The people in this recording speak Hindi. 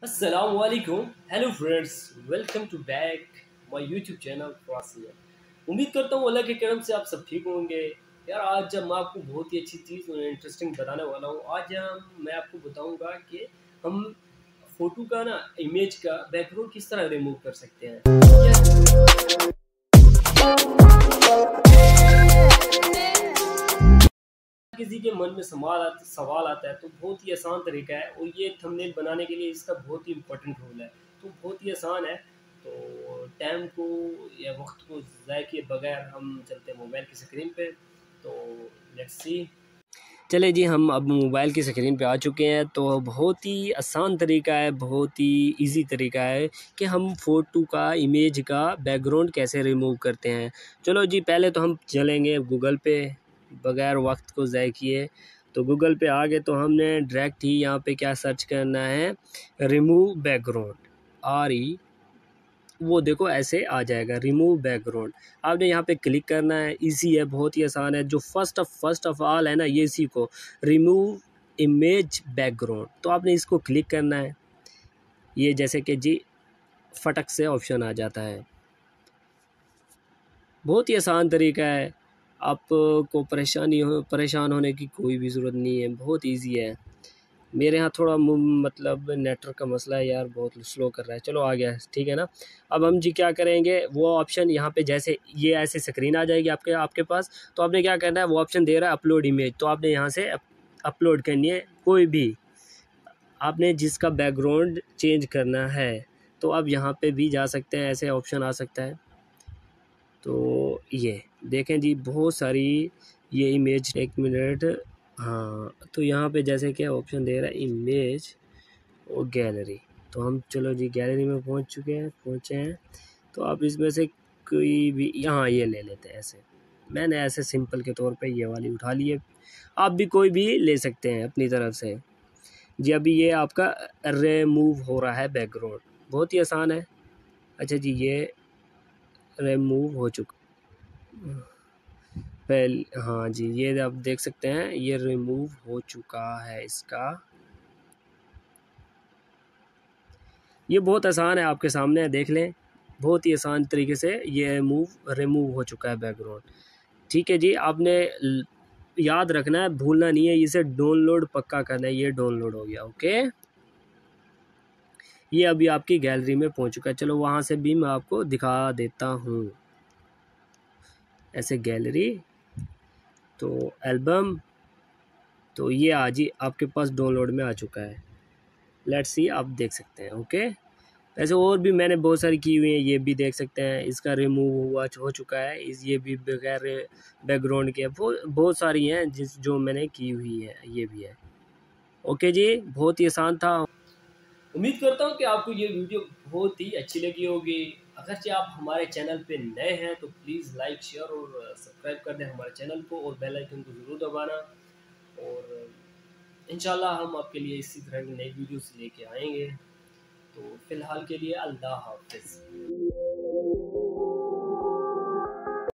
अस्सलाम वालेकुम। Hello friends, welcome to back my YouTube channel Frasiya. उम्मीद करता हूँ अल्लाह के करम से आप सब ठीक होंगे। यार आज जब मैं आपको बहुत ही अच्छी चीज़ और इंटरेस्टिंग बताने वाला हूँ। आज मैं आपको बताऊंगा कि हम फोटो का ना इमेज का बैकग्राउंड किस तरह रिमूव कर सकते हैं। किसी के मन में सवाल आता है तो बहुत ही आसान तरीका है, और ये थंबनेल बनाने के लिए इसका बहुत ही इम्पोर्टेंट रोल है। तो बहुत ही आसान है। तो टाइम को या वक्त को ज़ाय किए बगैर हम चलते हैं मोबाइल की स्क्रीन पे। तो लेट्स सी। चले जी, हम अब मोबाइल की स्क्रीन पे आ चुके हैं। तो बहुत ही आसान तरीका है, बहुत ही इजी तरीका है कि हम फ़ोटो का इमेज का बैकग्राउंड कैसे रिमूव करते हैं। चलो जी, पहले तो हम चलेंगे गूगल पे बगैर वक्त को ज़ाय किए। तो गूगल पे आ गए तो हमने डायरेक्ट ही यहाँ पे क्या सर्च करना है, रिमूव बैकग्राउंड। वो देखो ऐसे आ जाएगा रिमूव बैकग्राउंड। आपने यहाँ पे क्लिक करना है, इजी है, बहुत ही आसान है। जो फर्स्ट ऑफ ऑल है ना, ये इसी को रिमूव इमेज बैकग्राउंड, तो आपने इसको क्लिक करना है। ये जैसे कि जी फटक से ऑप्शन आ जाता है। बहुत ही आसान तरीका है, आपको परेशान होने की कोई भी ज़रूरत नहीं है, बहुत ईजी है। मेरे यहाँ थोड़ा मतलब नेटवर्क का मसला है यार, बहुत स्लो कर रहा है। चलो आ गया, ठीक है ना। अब हम जी क्या करेंगे, वो ऑप्शन यहाँ पे जैसे ये ऐसे स्क्रीन आ जाएगी आपके आपके पास। तो आपने क्या करना है, वो ऑप्शन दे रहा है अपलोड इमेज, तो आपने यहाँ से अपलोड करनी है कोई भी, आपने जिसका बैकग्राउंड चेंज करना है। तो अब यहाँ पे भी जा सकते हैं, ऐसे ऑप्शन आ सकता है। तो ये देखें जी, बहुत सारी ये इमेज, एक मिनट, हाँ। तो यहाँ पे जैसे क्या ऑप्शन दे रहा है इमेज और गैलरी। तो हम चलो जी गैलरी में पहुँचे हैं। तो आप इसमें से कोई भी यहाँ ये ले लेते हैं। ऐसे मैंने ऐसे सिंपल के तौर पे ये वाली उठा ली है। आप भी कोई भी ले सकते हैं अपनी तरफ से जी। अभी ये आपका रिमूव हो रहा है बैकग्राउंड, बहुत ही आसान है। अच्छा जी, ये रिमूव हो चुका पहले, हाँ जी, ये आप देख सकते हैं, ये रिमूव हो चुका है इसका। ये बहुत आसान है, आपके सामने है, देख लें। बहुत ही आसान तरीके से ये रिमूव हो चुका है बैकग्राउंड। ठीक है जी, आपने याद रखना है, भूलना नहीं है, इसे डाउनलोड पक्का करना है। ये डाउनलोड हो गया, ओके। ये अभी आपकी गैलरी में पहुंच चुका है। चलो वहाँ से भी मैं आपको दिखा देता हूँ। ऐसे गैलरी, तो एल्बम, तो ये आज ही आपके पास डाउनलोड में आ चुका है। लेट्स सी, आप देख सकते हैं, ओके। ऐसे और भी मैंने बहुत सारी की हुई हैं, ये भी देख सकते हैं। इसका रिमूव हो चुका है, ये भी बगैर बैकग्राउंड के। बहुत सारी हैं जो मैंने की हुई है, ये भी है। ओके जी, बहुत ही आसान था। उम्मीद करता हूँ कि आपको ये वीडियो बहुत ही अच्छी लगी होगी। अगर आप हमारे चैनल पे नए हैं तो प्लीज़ लाइक, शेयर और सब्सक्राइब कर दें हमारे चैनल को, और बेल आइकन को ज़रूर दबाना। और इंशाल्लाह हम आपके लिए इसी तरह की नई वीडियोस लेके आएंगे। तो फ़िलहाल के लिए अल्लाह हाफ़िज़।